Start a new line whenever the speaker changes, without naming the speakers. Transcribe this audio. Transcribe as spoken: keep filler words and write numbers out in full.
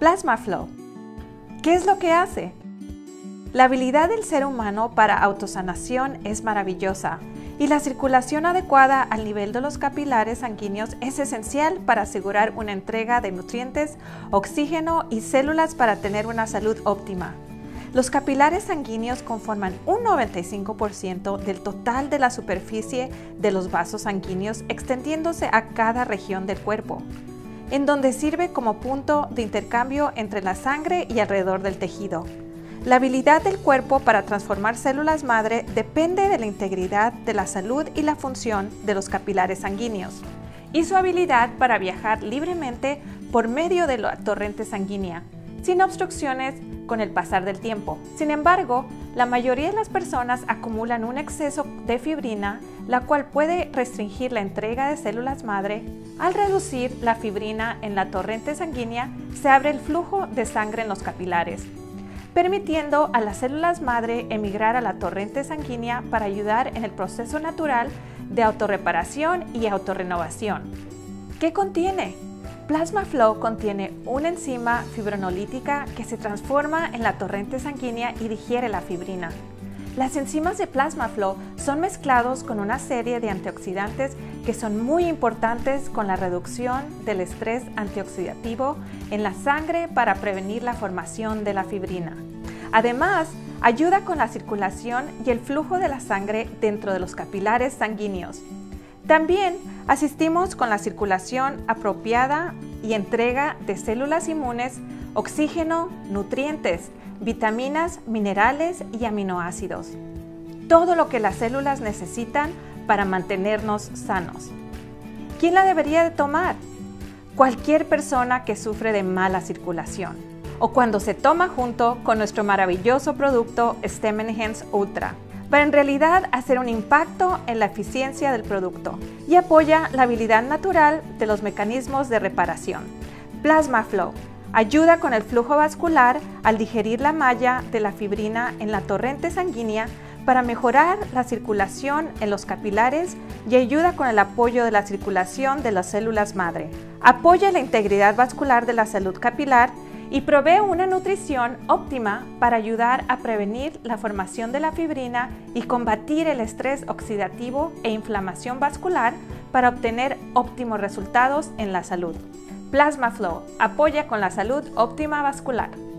Plasma Flow. ¿Qué es lo que hace? La habilidad del ser humano para autosanación es maravillosa y la circulación adecuada al nivel de los capilares sanguíneos es esencial para asegurar una entrega de nutrientes, oxígeno y células para tener una salud óptima. Los capilares sanguíneos conforman un noventa y cinco por ciento del total de la superficie de los vasos sanguíneos, extendiéndose a cada región del cuerpo, en donde sirve como punto de intercambio entre la sangre y alrededor del tejido. La habilidad del cuerpo para transformar células madre depende de la integridad de la salud y la función de los capilares sanguíneos, y su habilidad para viajar libremente por medio de la torrente sanguínea, sin obstrucciones con el pasar del tiempo. Sin embargo, la mayoría de las personas acumulan un exceso de fibrina, la cual puede restringir la entrega de células madre. Al reducir la fibrina en la torrente sanguínea, se abre el flujo de sangre en los capilares, permitiendo a las células madre emigrar a la torrente sanguínea para ayudar en el proceso natural de autorreparación y autorrenovación. ¿Qué contiene? Plasma Flow contiene una enzima fibrinolítica que se transforma en la torrente sanguínea y digiere la fibrina. Las enzimas de Plasma Flow son mezclados con una serie de antioxidantes que son muy importantes con la reducción del estrés antioxidativo en la sangre para prevenir la formación de la fibrina. Además, ayuda con la circulación y el flujo de la sangre dentro de los capilares sanguíneos. También asistimos con la circulación apropiada y entrega de células inmunes, oxígeno, nutrientes, vitaminas, minerales y aminoácidos. Todo lo que las células necesitan para mantenernos sanos. ¿Quién la debería de tomar? Cualquier persona que sufre de mala circulación o cuando se toma junto con nuestro maravilloso producto Stem Enhance Ultra, para en realidad hacer un impacto en la eficiencia del producto y apoya la habilidad natural de los mecanismos de reparación. Plasma Flow ayuda con el flujo vascular al digerir la malla de la fibrina en la torrente sanguínea para mejorar la circulación en los capilares y ayuda con el apoyo de la circulación de las células madre. Apoya la integridad vascular de la salud capilar y provee una nutrición óptima para ayudar a prevenir la formación de la fibrina y combatir el estrés oxidativo e inflamación vascular para obtener óptimos resultados en la salud. Plasma Flow apoya con la salud óptima vascular.